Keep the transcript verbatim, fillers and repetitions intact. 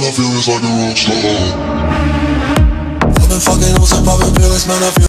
I feel it's like a rock star. I've been fucking on some poppin' pills, man, I feel